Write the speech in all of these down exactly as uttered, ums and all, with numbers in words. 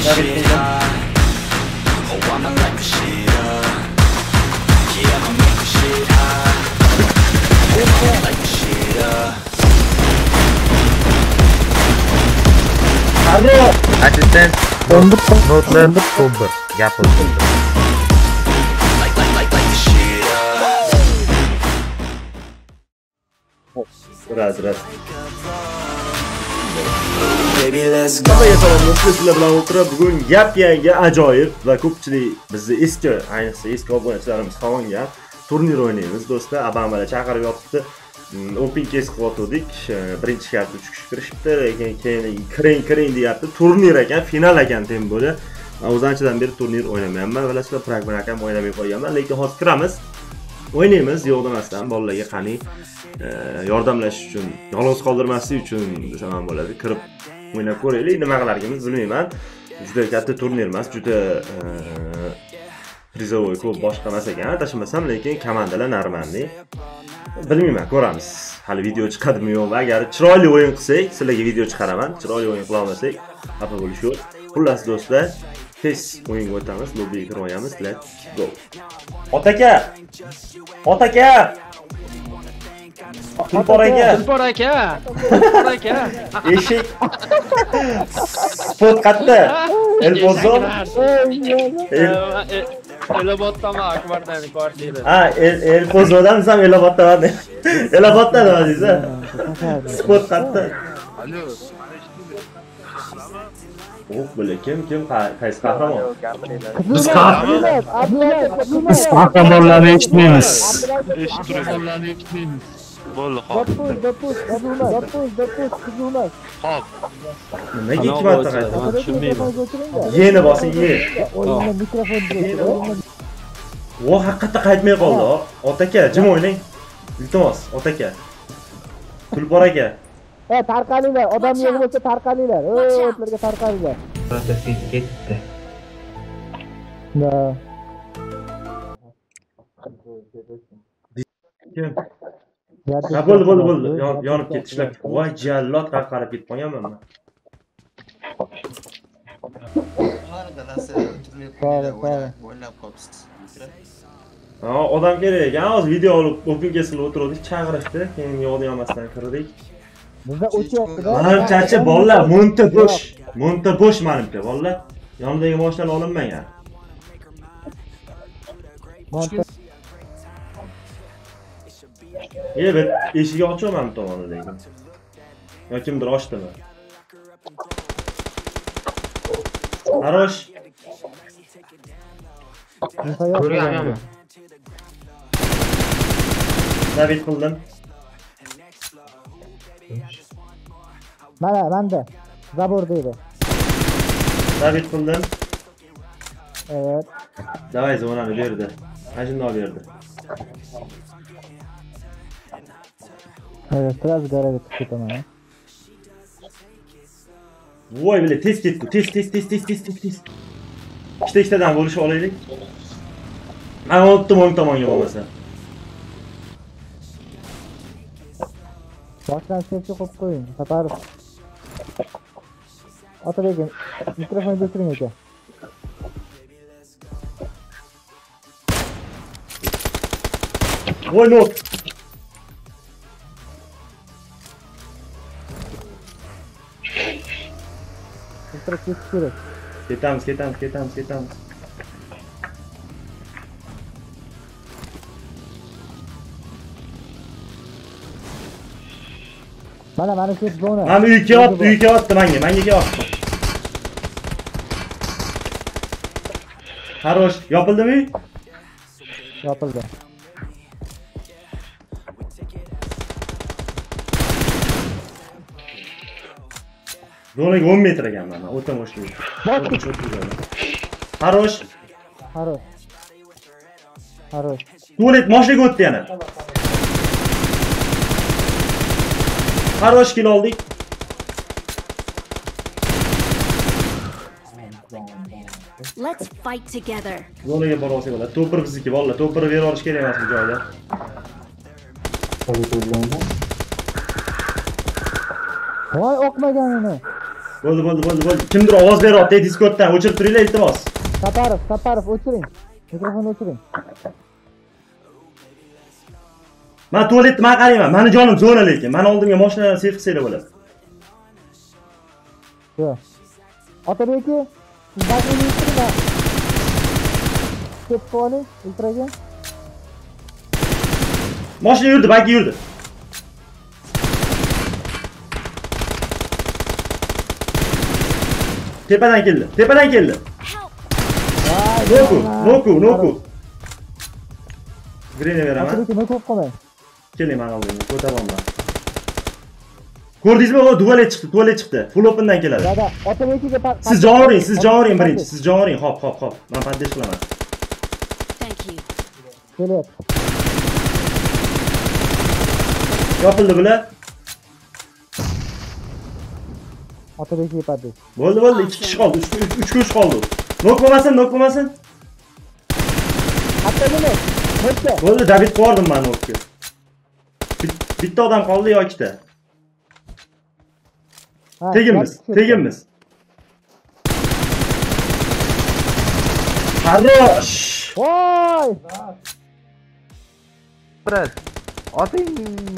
shit high. Oh, I'ma light the shit up. Yeah, I'ma make the shit high. Oh, I'ma light the shit up. Alo. Assistant. Döndük. Notlar sober. Gapir. Like, like, like, like the shit up. Raz raz. Baby, let's go. Hammaga salom, sizlar bilan o'tirib bugun gap yangi ajoyib va ko'pchilik bizni eski, ayniqsa eski obunachilarimiz qolgan turnir o'ynaymiz do'stlar. Abamalar chaqirib yotibdi. Open case qilib birinchi karta uch kishi kirishibdi, lekin keyin kiring kiring deyapti. Turnir ekan, final ekan tem bo'ldi. Men o'zanchadan beri turnir o'ynamayapman, bilasizlar, pragmatik ham o'ynamay qo'yganman, lekin hozir kiramiz. O'ynaymiz, yo'q demasdan bolalarga qani yordamlash uchun, yolg'iz qoldirmaslik uchun desam ham bo'ladi. Kirib o'ynab ko'raylik, nima qilarimiz bilmayman. Juda katta turnir emas, juda prizovoy ko'p boshqa emas ekan, tashmasam, lekin komandalar normalniy. Bilmayman, ko'ramiz. Hali video chiqadimi yo'qmi? Agar chiroyli o'yin qilsak, sizlarga video chiqaraman. Chiroyli o'yin qila olmasak, xafa bo'lish yo'q. Xullas do'stlar, tez o'yinga o'tamiz, lobbiga kirib olamiz. Let's go. Otaka! Otaka! Tulpor aka! Tulpor aka! Tulpor aka! Eshik. Spot qatta. Elbozo. Elobotdami Akbardan kvartira. Ha, Elbozodan ham Elobotdan. Elobotdan deysiz. Spot qatta. Alo. Oh, bo'la kim kim qaysi qahramon? Biz qahramonlar. Biz qahramonlarni eshitmaymiz. Eshitmaylarni eshitmaymiz. Bo'ldi, hop. Dopus, dopus, dopus, dopus, qizlar. Hop. Nimaga ikki marta qaytdi? Tushunmayman. Yeni bosing, ye. O'yinda mikrofon qo'yib. Vo, haqiqatda qaytmay qoldi. Otaka, jim o'ynang. Iltimos, Otaka. Tulpor aka. E, tarqalinglar, odam yo'q bo'lsa tarqalinglar. Ey, o'tlarga tarqalinglar. Protestin ketdi. Da. Kim? Ha, bo'ldi, bo'ldi, bo'ldi. Yonib ketdi, ishlab. Voy, jallod qarqarib ketib qolganman men. Ha, odam kerak ekan. Hozir video olib, open case qilib o'tirdik, chaqirishdi. Keyin yo'q demasdan kirdik. Bizda o'chyapti-da. Manimcha, bolalar, monta bo'sh. Monta bo'sh menimcha, bolalar. Yonidagi mashinalar olinmagan. Monta. Ey, bir eshigi ochaman tomoni lekin. Yo kimdir ochdimi? Arosh. Ko'rganmi? David qildim. Mana, menda. Zabor deydi. David qildim. Evet. Davay zonani berdi. Ajinni olib berdi. Evet, biraz garaga chiqib ketaman. Voy, bile tez ketdi. Tez, tez, tez, tez, tez, tez, tez. Ikkita ikkitadan bo'lishib olaylik. Men o'tdim o'ng tomonga bo'lmasa. Boshdan sesni qo'yib qo'ying. Saparov. Otabek, mikrofonni o'chiring aka. Voy, not. O'tirib ketish kerak. Ketamiz, ketamiz, ketamiz, ketamiz. Mana, mana shu zona. Mana uyga otdi, uyga otdi menga, menga otdi. Harosh, yopildimi uy? Yopildi. Zonaga o'n metr ekan mana, o'ta moshli. Harosh. Harosh. Harosh. Tualet moshliga o'tdi yana. Harosh kill oldik. Let's fight together. Zonaga bora olsak bo'ladi. To'pir bizniki, vallahi to'pirni berib olish kerak emas bu joyda. Voy, o'qmaganini. Bo'ldi, bo'ldi, bo'ldi, bo'ldi. Kimdir ovoz beryapti, Discorddan o'chirib turinglar, iltimos. Saparov, Saparov o'chiring. Mikrofonni o'chiring. Men tualetda men qarayman. Meni jonim zona lekin. Meni oldimga mashinalarni seyf qilsanglar bo'ladi. Yo'q. Otabeki, bazani yuttirma. Ketib qoling, ultraga. Mashina yurdi, balki yurdi. Tepadan keldi. Tepadan keldi. Noku, noku, noku. Grene beraman. Otabeki, noku qolmang. Keling men oldimga, ko'taryapman. Ko'rdingizmi? O tualet chiqdi, tualet chiqdi. Full opendan keladi. Dada, Otabekiga Siz jon oling, siz jon oling birinchi. Siz jon oling. Hop, hop, hop. Men paddesh qilaman. Thank you. Kelyapti. Yopildi bular. Otabekiga paddesh. Bo'ldi, bo'ldi. ikki kishi qoldi. uch kishi qoldi. Nok bo'lmasin, nok bo'lmasin. Otabeki, nokta. Bo'ldi, David qo'rdim men nokka. Bitta odam qoldi yo ikkita. Tegimiz, tegimiz. Xarosh. Voy! Brat, oting.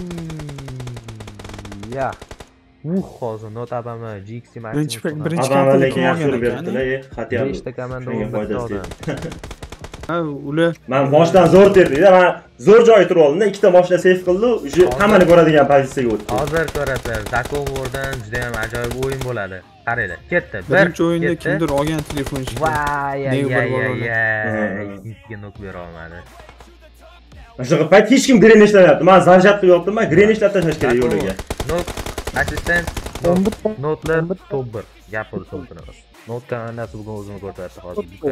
Ya. Uh, hozir notabama G X Max. Birinchi pek birinchi Abama kampani lekin yaxshi urib qilgan beribdilar, ey, xatiyam. Beshta komanda Shunga o'n bitta foydasi odam. Ha, ular Men boshdan zo'r terdik-da, men zo'r joyga turib oldim-da, ikkita mashina save qildi, uje hammani ko'radigan pozitsiyaga o'tdi. Hozir ko'rasizlar, Zakovordan juda ham ajoyib o'yin bo'ladi. Qaranglar, ketdi. birinchi o'yinda kimdir olgan telefon ishga. Vay, ay, Nega ay, bir ay, bor ay. Ikkiga nok bera olmadi. O'sha payt hech kim gren ishlamayapti. Men zanjat qilib yotdim, men gren ishlab tashlash kerak yo'liga. Nok, assistent, o'n bitta. notlar top bir. Gap bo'lsa o'tiraman. Not komandasi bugun o'zini ko'rsatdi hozir.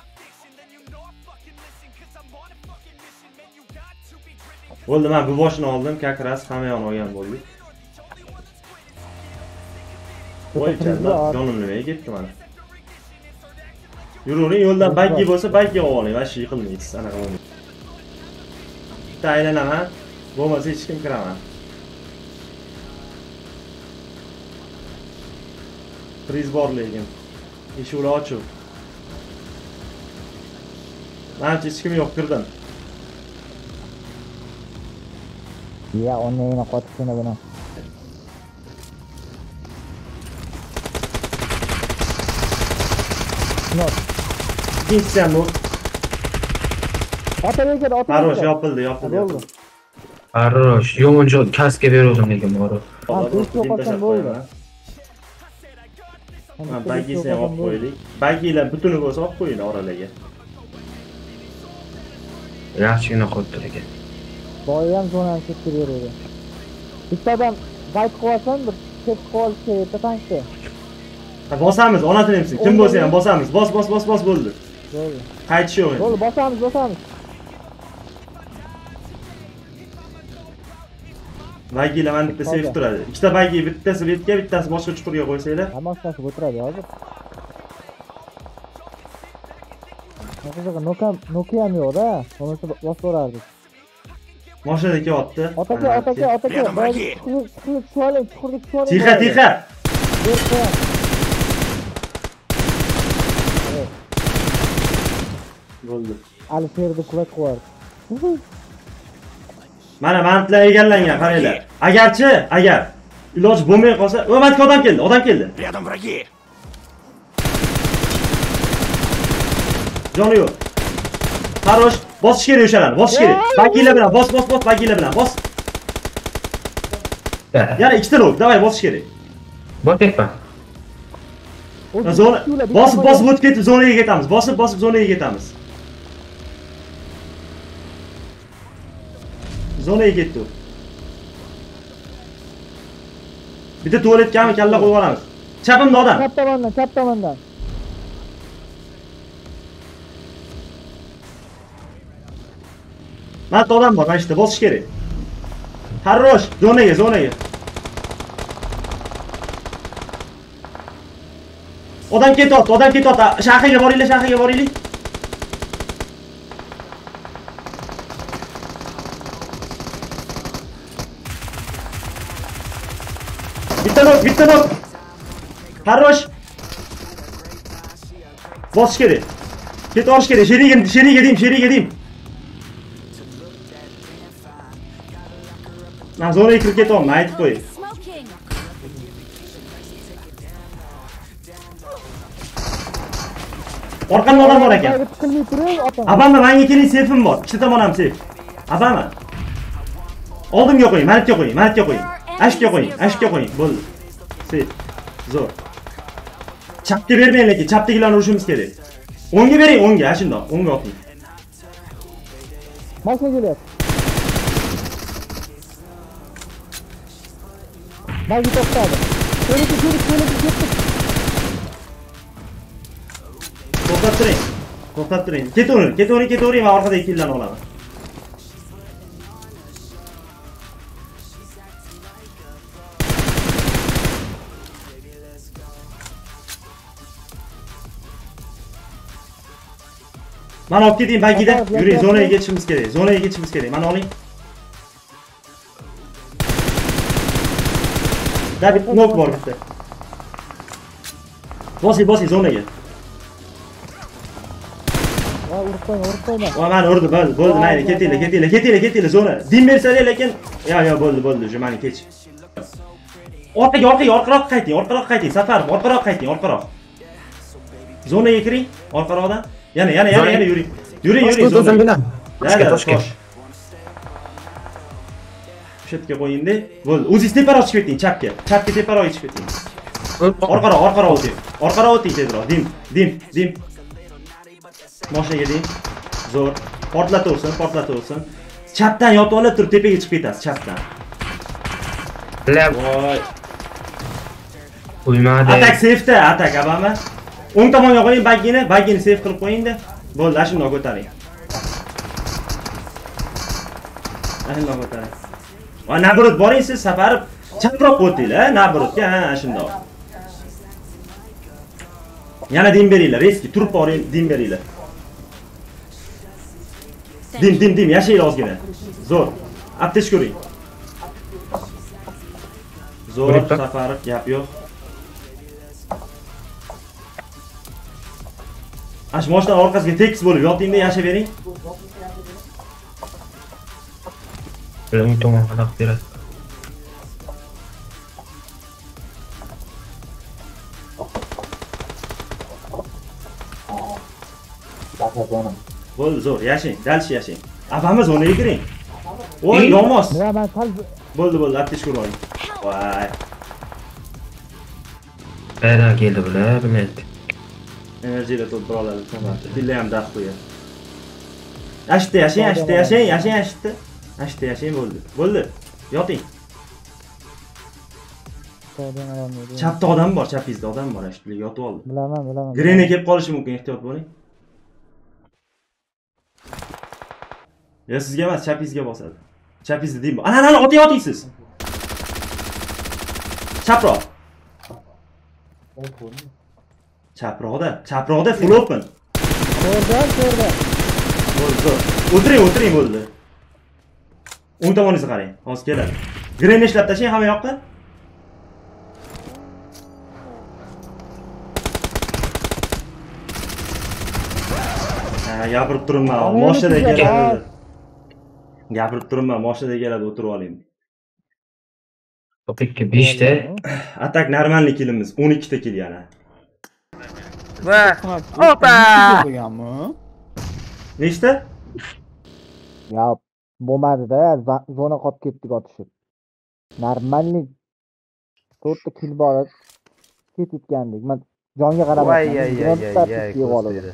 Bo'ldi, men bu boshini oldim, kakras hamma yoqni olgan bo'ldik. Voy chanda, jonim nimaga ketdi mana. Yuravering, yo'ldan baggi bo'lsa baggi olib oling, vashi yiqilmaysiz, anaqa bo'lmaydi. Bitta aylanaman, bo'lmasa hech kim kiraman. Priz bor lekin. Eshiklar ochiq. Menimcha hech kim yo'q, kirdim. Ya, onni yana qotishini buni. Not. Ikkinchisi ham not. Otabeki, Otabeki. Harosh yopildi, yopildi. Bo'ldi. Harosh, yomon joy kaska berdim lekin bor. Ha, besh yo'qotgan bo'ldi. Men baggisini ham olib qo'ydik. Baggilar butuni bo'lsa olib qo'ying oralarga. Yaxshigina qolibdi lekin. Boya ham zonani ketib beradi. Bitta odam bayt qo'yasan, bir ketib qolish kerak, tankda. Ha, bosamiz, ona tilimsin. Kim bo'lsa ham bosamiz. Bos, bos, bos, bos bo'ldi. Bo'ldi. Qaytish yo'q endi. Bo'ldi, bosamiz, bosamiz. Baggilar mana bitta safe turadi. Ikkita baggi, bittasi betga, bittasi boshqa chuqurga qo'ysanglar. Hammasi o'tiradi hozir. Hozirga Nokia Nokia ham yo'q-da, bo'lmasa bosib o'rardik. Mashina kelyapti. Otaka, otaka, otaka, chuqurga tushib oling, chuqurga tushib oling. Tixa, tixa. Bo'ldi. Alisherni qulat qo'yardi. Mana mantlar egallangan, qaranglar. Agarchi, agar iloj bo'lmay qolsa, o'matga odam keldi, odam keldi. Рядом враги! Joni yo'q. Harosh, bosish kerak o'shalarni, bosish kerak. Baggilar bilan bos, bos, bos, baggilar bilan bos. Yana ikkita rok, davay bosish kerak. Botyapman. Zona, bosib, bosib o'tib ketib zonaga ketamiz. Bosib, bosib zonaga ketamiz. Zonaga ketdi. Bitta tualetgami kalla qo'yib yuboramiz. Chapimda odam. Chap tomondan, chap tomondan. Mana odam bor, mana ishda bosish kerak. Harosh, zonaga, zonaga. Odam ketyapti, odam ketyapti. Shaharga boringlar, shaharga boringlar. Bitta nok, bitta nok. Farrosh. Bosish kerak. Ket olish kerak. Sheriga, sheriga dedim, sheriga dedim. Men zonaga kirib ketyapman, aytib qo'y. Smoking. Orqamda odam bor ekan. Qilmay turing, otam. Abamma menga keling, sefim bor. Ikkita tomon ham sef. Abamma. Oldimga qo'ying, manitga qo'ying, manitga qo'ying. Ashga qo'ying, ashga qo'ying. Bo'ldi. Sef. Zo'r. Chapga bermang lekin, chapdagilarni urishimiz kerak. O'ngga bering, o'ngga, ha shundoq, o'ngga oting. Mashina kelyapti. Balki to'xtadi. Kelib, kelib, kelib, ketdi. To'xtab turing. To'xtab turing. Ketavering, ketavering, ketavering, men orqadagi killarni olaman. Mana olib keting bagida. Yuring, zonaga ketishimiz kerak. Zonaga ketishimiz kerak. Mana oling. David nok bor bitta. Bosi, bosi zonaga. Va urib qo'ying, urib qo'ying. Va mana urdi, bo'ldi, bo'ldi, mayli, ketinglar, ketinglar, ketinglar, ketinglar zona. Dim bersanglar lekin, yo, yo, bo'ldi, bo'ldi, shu meni kech. Orqaga, orqaga, orqaroq qayting, orqaroq qayting, Safar, orqaroq qayting, orqaroq. Zonaga kiring, orqaroqdan. Yana, yana, yana, yana yuring. Yuring, yuring zonaga. Toshka, toshka. Shetga qo'ying-da. Bo'ldi. O'zingiz teparoq chiqib keting, chapga. Chapga teparoq chiqib keting. Orqaroq, orqaroq o'ting. Orqaroq o'ting tezroq. Dim, dim, dim. Mashinaga ding. Zo'r. Portlataversin, portlataversin. Chapdan yotib olib turib tepaga chiqib ketasiz, chapdan. Voy. Qo'ymadi. Atak safe'da, atak abama. O'ng tomonga qo'ying bagini, bagini safe qilib qo'ying-da. Bo'ldi, shundoq ko'taring. Shundoq ko'taring. Va nabrut boring siz Safar chaproq o'tinglar, nabrutga, ha, shundoq. Yana dim beringlar, eski turib boring, dim beringlar. Dim, dim, dim, yashaylar ozgina. Zo'r. Aptesh ko'ring. Zo'r, Safar, gap yo'q. Ash mashina orqasiga tekis bo'lib yotingda yashayvering. Bilan tomon qilib beradi. Bo'ldi, zo'r, yashang, dalshi yashang. Abamiz zonaga kiring. Voy, yomos. Men sal Bo'ldi, bo'ldi, aptesh ko'rib oling. Voy. Qayerdan keldi bular, bilmaydi. Energiyaga to'ldirib oladi, tamomda. Billa ham daf qo'yadi. Ashda yashang, ashda yashang, yashang, ashda. Ashda yashang bo'ldi. Bo'ldi. Yoting. Chapda odam bor, chapingizda odam bor, ashda yotib oldi. bilaman, bilaman. Grene kelib qolishi mumkin, ehtiyot bo'ling. Ya sizga emas, chapingizga bosadi. Chapingizda deymi? Ana, ana, oting, otingsiz. Chaproq. Chaproqda, chaproqda full open. Ko'rdim, ko'rdim. Bo'ldi, zo'r. O'tiring, o'tiring bo'ldi. O'ng tomoningizga qarang. Hozir keladi. Grenni ishlab tashlang hamma yoqqa. Ha, gapirib turibman. Mashinada keladi. Gapirib turibman, mashinada keladi, o'tirib oling. Topikka besh ta. Atak normalniy kilimiz o'n ikki ta kill yana. Va opa! Nechta? Ya, bo'lmadi-da, zona qolib ketdik otishib. Normalniy to'rtta kill bor edi. Ketgandik. Men jonga qaramayman. Voy, ay, ay, ay,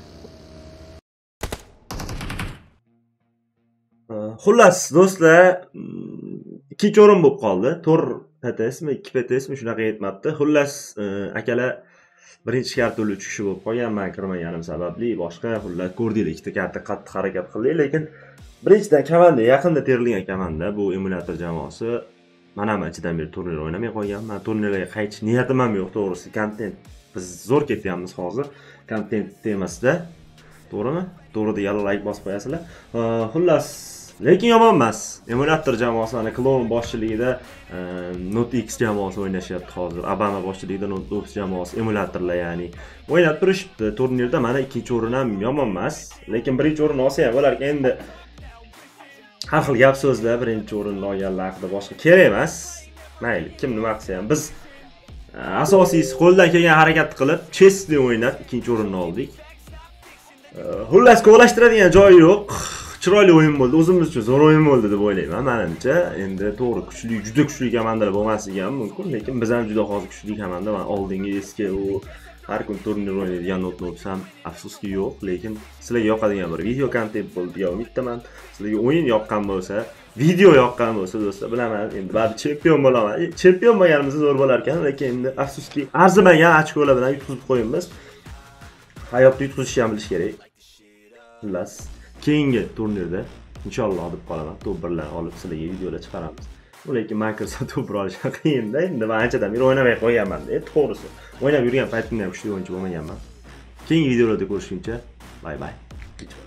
Xullas, do'stlar, ikkinchi o'rin bo'lib qoldi. to'rt P T S mi, ikki P T S mi shunaqa yetmabdi. Xullas, akalar birinchi karto'li uch kishi bo'lib qolgan, men kirmaganim sababli, boshqa xullas ko'rdinglar, ikkita karta qattiq harakat qildik, lekin birinchidan komanda, yaqinda terilgan komanda bu emulyator jamoasi. Men ham ichidan beri turnir o'ynamay qo'yganman. Turnirlarga qaytish niyatim ham yo'q, to'g'risi. Kontent biz zo'r ketyapmiz hozir. Kontent temasida. To'g'rimi? To'g'ri degan like bosib qo'yasizlar. Xullas, Lekin yomon emas. Emulator jamoasi ana Clone boshchiligida Note X jamoasi o'ynashyapti hozir. Obama boshchiligida Note X jamoasi emulatorlar, ya'ni o'ynab turishibdi. Turnirda mana ikkinchi o'rin ham yomon emas, lekin birinchi o'rin olsa ham bo'lar ekan. Endi har xil gap so'zlar, birinchi o'rinni olganlar haqida boshqa kerak emas. Mayli, kim nima qilsa ham biz asosiysi qo'ldan kelgan harakat qilib, chestli o'ynab ikkinchi o'rinni oldik. Xullas, ko'lashtiradigan joyi yo'q. Chiroyli o'yin bo'ldi. O'zimiz uchun zo'r o'yin bo'ldi deb o'ylayman. Menimcha, endi to'g'ri kuchli, juda kuchli komandalar bo'lmasligi ham mumkin, lekin biz ham juda hozir kuchli komanda. Men oldingi eski u har kun turnir o'ynaydigan Notnob ham afsuski yo'q, lekin sizlarga yoqadigan bir video kontent bo'ldi degan umiddaman. Sizlarga o'yin yoqqan bo'lsa, video yoqqan bo'lsa do'stlar, bilaman, endi baribir chempion bo'laman. Chempion bo'lganimizda zo'r bo'lar ekan, lekin endi afsuski arzimagan ochkolar bilan yutqizib qo'yamiz. Hayotda yutqizishni ham bilish kerak. Xullas, keyingi turnirda inshaalloh deb qolaman, top birlar olib sizlarga videolar chiqaramiz. Lekin Microsoft top bir olish qiyin-da. Endi men anchadan beri o'ynamay qo'yganman-da, to'g'risi. O'ynab yurgan paytimda ham kuchli o'yinchi bo'lmaganman. Keyingi videolarda ko'rishguncha, bay bay.